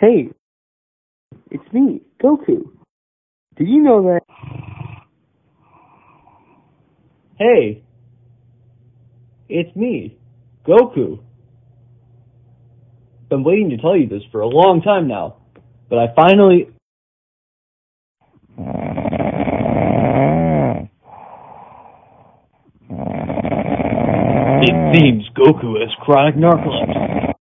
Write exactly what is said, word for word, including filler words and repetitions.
Hey, it's me, Goku. Did you know that? Hey, it's me, Goku. Been waiting to tell you this for a long time now, but I finally... It seems Goku has chronic narcolepsy.